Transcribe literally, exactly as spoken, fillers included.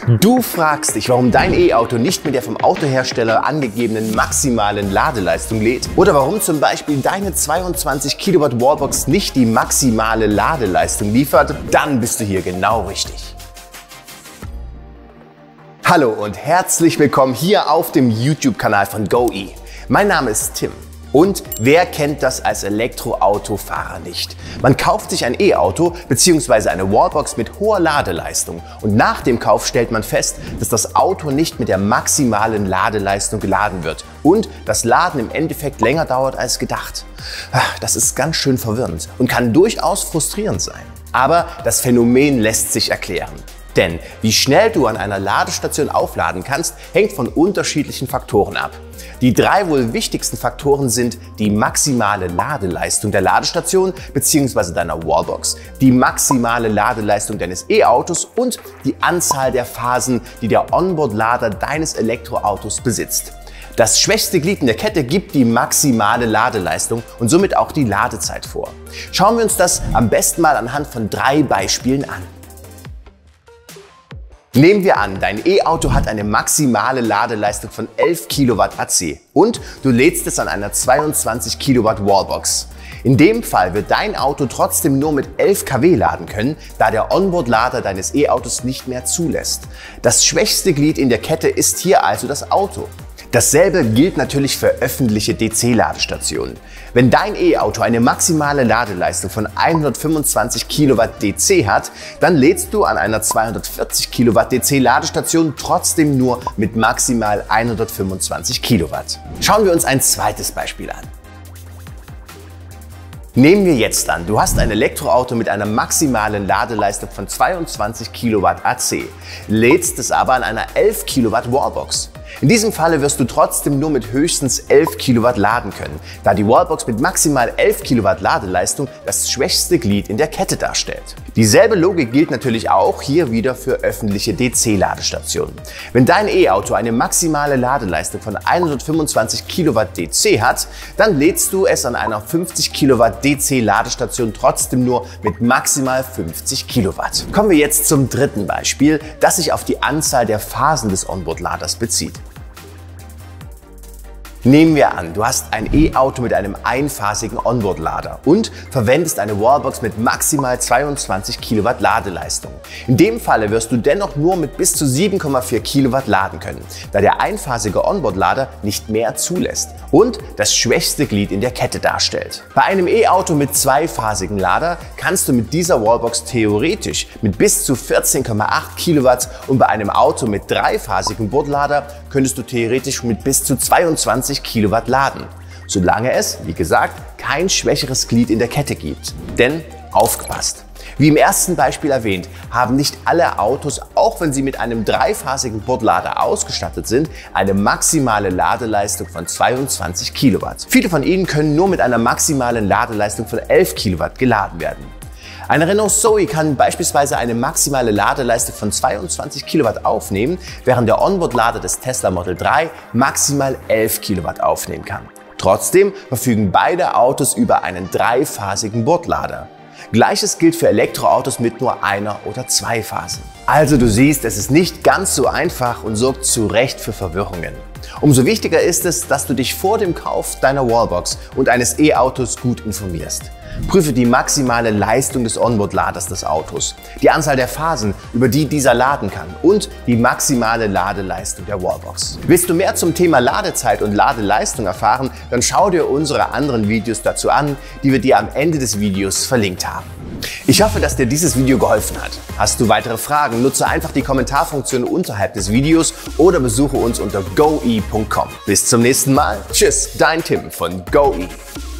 Du fragst dich, warum dein E-Auto nicht mit der vom Autohersteller angegebenen maximalen Ladeleistung lädt oder warum zum Beispiel deine zweiundzwanzig Kilowatt Wallbox nicht die maximale Ladeleistung liefert, dann bist du hier genau richtig. Hallo und herzlich willkommen hier auf dem YouTube-Kanal von GoE. Mein Name ist Tim. Und wer kennt das als Elektroautofahrer nicht? Man kauft sich ein E-Auto bzw. eine Wallbox mit hoher Ladeleistung und nach dem Kauf stellt man fest, dass das Auto nicht mit der maximalen Ladeleistung geladen wird und das Laden im Endeffekt länger dauert als gedacht. Das ist ganz schön verwirrend und kann durchaus frustrierend sein. Aber das Phänomen lässt sich erklären. Denn wie schnell du an einer Ladestation aufladen kannst, hängt von unterschiedlichen Faktoren ab. Die drei wohl wichtigsten Faktoren sind die maximale Ladeleistung der Ladestation bzw. deiner Wallbox, die maximale Ladeleistung deines E-Autos und die Anzahl der Phasen, die der Onboard-Lader deines Elektroautos besitzt. Das schwächste Glied in der Kette gibt die maximale Ladeleistung und somit auch die Ladezeit vor. Schauen wir uns das am besten mal anhand von drei Beispielen an. Nehmen wir an, dein E-Auto hat eine maximale Ladeleistung von elf Kilowatt A C und du lädst es an einer zweiundzwanzig Kilowatt Wallbox. In dem Fall wird dein Auto trotzdem nur mit elf Kilowatt laden können, da der Onboard-Lader deines E-Autos nicht mehr zulässt. Das schwächste Glied in der Kette ist hier also das Auto. Dasselbe gilt natürlich für öffentliche D C-Ladestationen. Wenn dein E-Auto eine maximale Ladeleistung von hundertfünfundzwanzig Kilowatt D C hat, dann lädst du an einer zweihundertvierzig Kilowatt D C-Ladestation trotzdem nur mit maximal hundertfünfundzwanzig Kilowatt. Schauen wir uns ein zweites Beispiel an. Nehmen wir jetzt an, du hast ein Elektroauto mit einer maximalen Ladeleistung von zweiundzwanzig Kilowatt A C, lädst es aber an einer elf Kilowatt Wallbox. In diesem Falle wirst du trotzdem nur mit höchstens elf Kilowatt laden können, da die Wallbox mit maximal elf Kilowatt Ladeleistung das schwächste Glied in der Kette darstellt. Dieselbe Logik gilt natürlich auch hier wieder für öffentliche D C-Ladestationen. Wenn dein E-Auto eine maximale Ladeleistung von hundertfünfundzwanzig Kilowatt D C hat, dann lädst du es an einer fünfzig Kilowatt D C-Ladestation trotzdem nur mit maximal fünfzig Kilowatt. Kommen wir jetzt zum dritten Beispiel, das sich auf die Anzahl der Phasen des Onboard-Laders bezieht. Nehmen wir an, du hast ein E-Auto mit einem einphasigen Onboard-Lader und verwendest eine Wallbox mit maximal zweiundzwanzig Kilowatt Ladeleistung. In dem Falle wirst du dennoch nur mit bis zu sieben Komma vier Kilowatt laden können, da der einphasige Onboard-Lader nicht mehr zulässt und das schwächste Glied in der Kette darstellt. Bei einem E-Auto mit zweiphasigen Lader kannst du mit dieser Wallbox theoretisch mit bis zu vierzehn Komma acht Kilowatt und bei einem Auto mit dreiphasigem Bordlader könntest du theoretisch mit bis zu zweiundzwanzig Kilowatt laden, solange es, wie gesagt, kein schwächeres Glied in der Kette gibt. Denn aufgepasst! Wie im ersten Beispiel erwähnt, haben nicht alle Autos, auch wenn sie mit einem dreiphasigen Bordlader ausgestattet sind, eine maximale Ladeleistung von zweiundzwanzig Kilowatt. Viele von ihnen können nur mit einer maximalen Ladeleistung von elf Kilowatt geladen werden. Eine Renault Zoe kann beispielsweise eine maximale Ladeleistung von zweiundzwanzig Kilowatt aufnehmen, während der Onboard-Lader des Tesla Model drei maximal elf Kilowatt aufnehmen kann. Trotzdem verfügen beide Autos über einen dreiphasigen Bordlader. Gleiches gilt für Elektroautos mit nur einer oder zwei Phasen. Also du siehst, es ist nicht ganz so einfach und sorgt zu Recht für Verwirrungen. Umso wichtiger ist es, dass du dich vor dem Kauf deiner Wallbox und eines E-Autos gut informierst. Prüfe die maximale Leistung des Onboard-Laders des Autos, die Anzahl der Phasen, über die dieser laden kann und die maximale Ladeleistung der Wallbox. Willst du mehr zum Thema Ladezeit und Ladeleistung erfahren, dann schau dir unsere anderen Videos dazu an, die wir dir am Ende des Videos verlinkt haben. Ich hoffe, dass dir dieses Video geholfen hat. Hast du weitere Fragen, nutze einfach die Kommentarfunktion unterhalb des Videos oder besuche uns unter goe punkt com. Bis zum nächsten Mal. Tschüss, dein Tim von GoE.